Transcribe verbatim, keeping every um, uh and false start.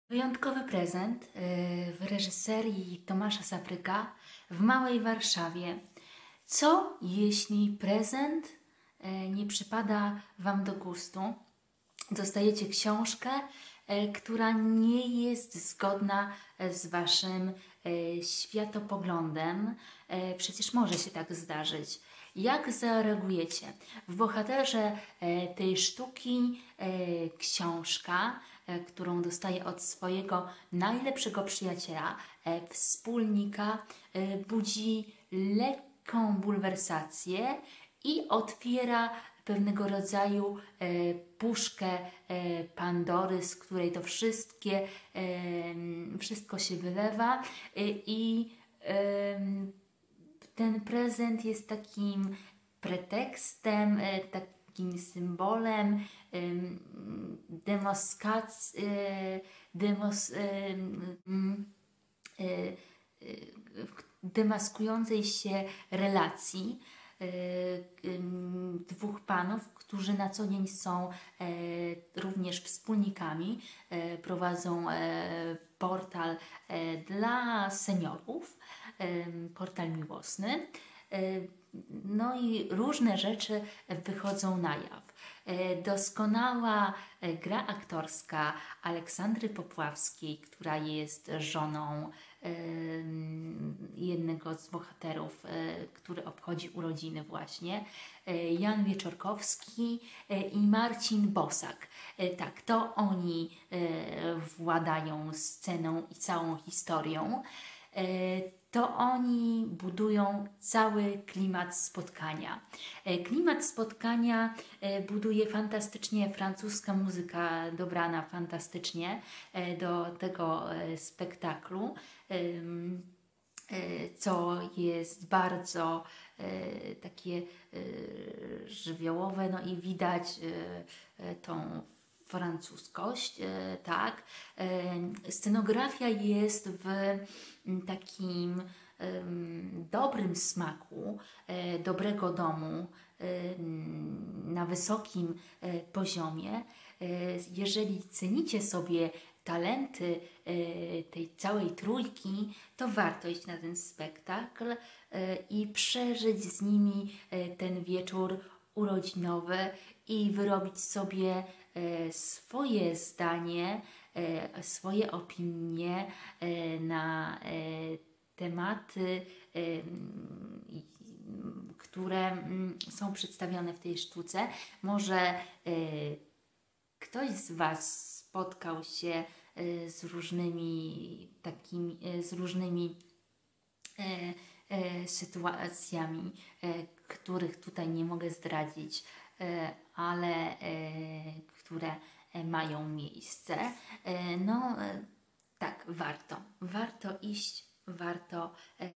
Wyjątkowy prezent yy, w reżyserii Tomasza Sapryka w Małej Warszawie. Co jeśli prezent yy, nie przypada Wam do gustu? Dostajecie książkę, yy, która nie jest zgodna z Waszym yy, światopoglądem. Yy, przecież może się tak zdarzyć. Jak zareagujecie? W bohaterze yy, tej sztuki yy, książka, którą dostaje od swojego najlepszego przyjaciela, e, wspólnika, e, budzi lekką bulwersację i otwiera pewnego rodzaju e, puszkę e, Pandory, z której to wszystkie, e, wszystko się wylewa e, i e, ten prezent jest takim pretekstem, e, takim symbolem demoskacji, demos, demaskującej się relacji dwóch panów, którzy na co dzień są również wspólnikami, prowadzą portal dla seniorów, portal miłosny. No i różne rzeczy wychodzą na jaw. Doskonała gra aktorska Aleksandry Popławskiej, która jest żoną jednego z bohaterów, który obchodzi urodziny właśnie, Jan Wieczorkowski i Marcin Bosak. Tak, to oni władają sceną i całą historią. To oni budują cały klimat spotkania. Klimat spotkania buduje fantastycznie francuska muzyka dobrana fantastycznie do tego spektaklu, co jest bardzo takie żywiołowe, no i widać tą francuskość, tak. Scenografia jest w takim dobrym smaku, dobrego domu, na wysokim poziomie. Jeżeli cenicie sobie talenty tej całej trójki, to warto iść na ten spektakl i przeżyć z nimi ten wieczór urodzinowy i wyrobić sobie swoje zdanie, swoje opinie na tematy, które są przedstawione w tej sztuce. Może ktoś z Was spotkał się z różnymi takimi, z różnymi sytuacjami, których tutaj nie mogę zdradzić, ale które mają miejsce. No tak, warto, warto iść, warto